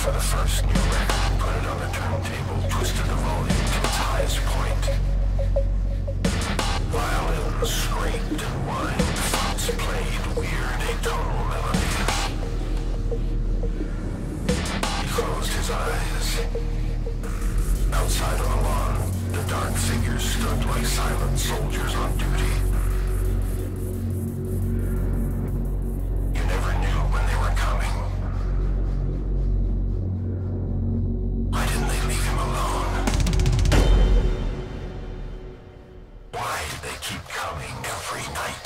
for the first new record, put it on the turntable, twisted the volume to its highest point. Violins scraped and whined, flutes played weird atonal melodies. He closed his eyes. Outside on the lawn, the dark figures stood like silent soldiers on duty. You never knew when they were coming. Why didn't they leave him alone? Why did they keep coming every night?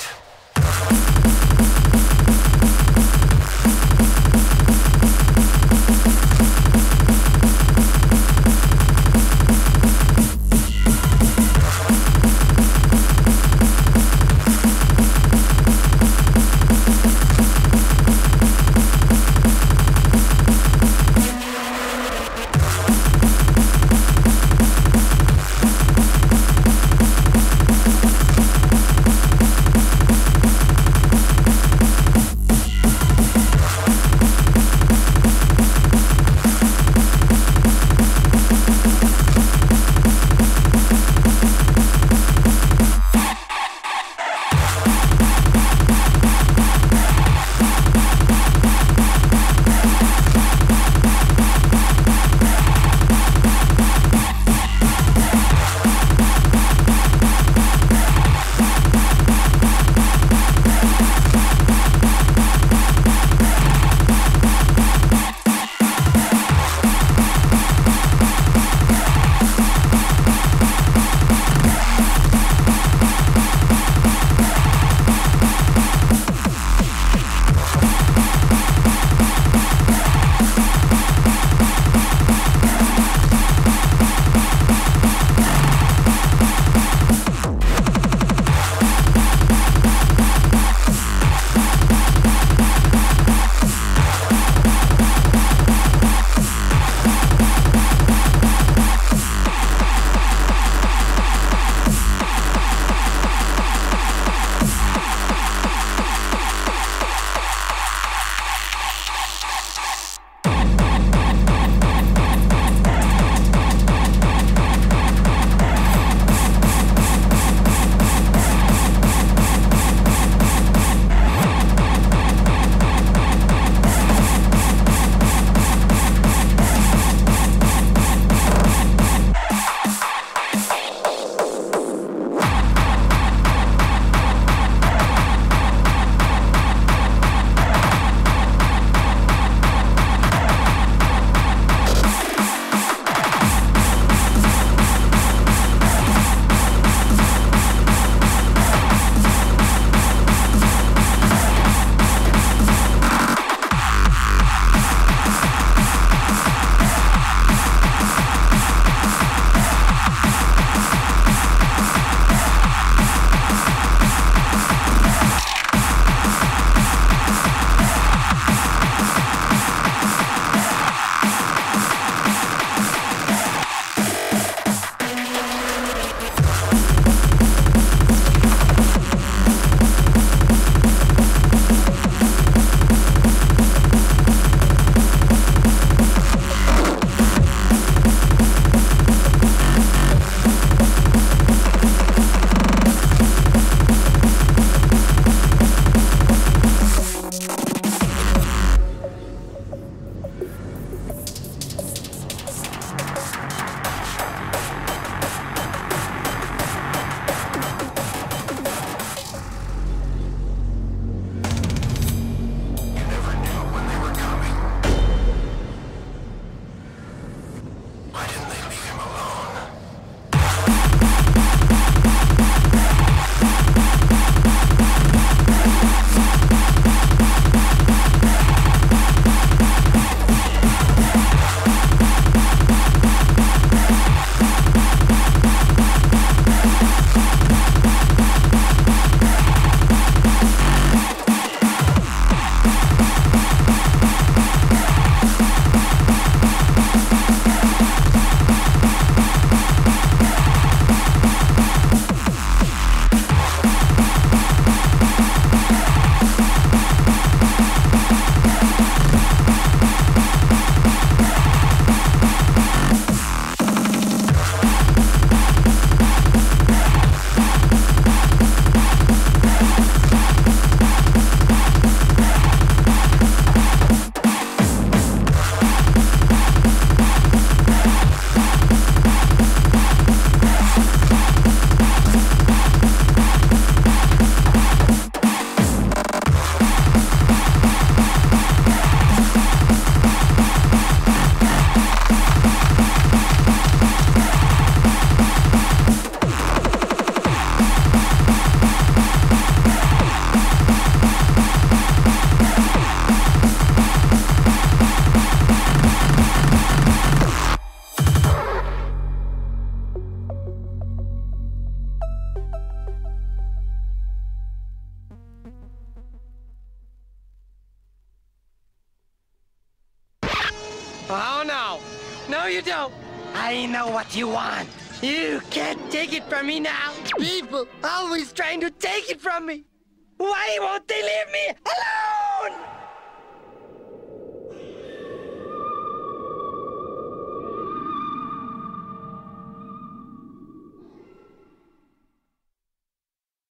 Oh, no. No, you don't. I know what you want. You can't take it from me now. People always trying to take it from me. Why won't they leave me alone?